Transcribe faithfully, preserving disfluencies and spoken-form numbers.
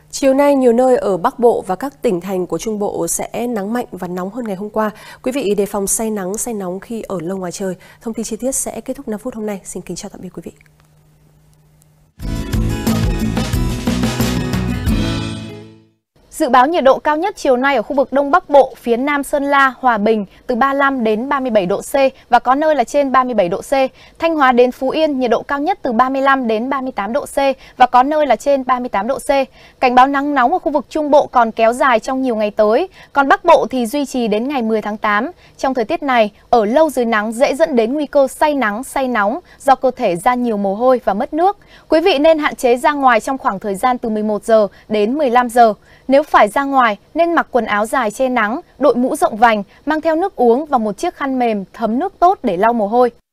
Chiều nay, nhiều nơi ở Bắc Bộ và các tỉnh thành của Trung Bộ sẽ nắng mạnh và nóng hơn ngày hôm qua. Quý vị đề phòng say nắng, say nóng khi ở lâu ngoài trời. Thông tin chi tiết sẽ kết thúc năm phút hôm nay. Xin kính chào tạm biệt quý vị. Dự báo nhiệt độ cao nhất chiều nay ở khu vực Đông Bắc Bộ, phía Nam Sơn La, Hòa Bình từ ba mươi lăm đến ba mươi bảy độ C và có nơi là trên ba mươi bảy độ C. Thanh Hóa đến Phú Yên nhiệt độ cao nhất từ ba mươi lăm đến ba mươi tám độ C và có nơi là trên ba mươi tám độ C. Cảnh báo nắng nóng ở khu vực Trung Bộ còn kéo dài trong nhiều ngày tới, còn Bắc Bộ thì duy trì đến ngày mười tháng tám. Trong thời tiết này, ở lâu dưới nắng dễ dẫn đến nguy cơ say nắng, say nóng do cơ thể ra nhiều mồ hôi và mất nước. Quý vị nên hạn chế ra ngoài trong khoảng thời gian từ mười một giờ đến mười lăm giờ. Nếu phải ra ngoài nên mặc quần áo dài che nắng, đội mũ rộng vành, mang theo nước uống và một chiếc khăn mềm thấm nước tốt để lau mồ hôi.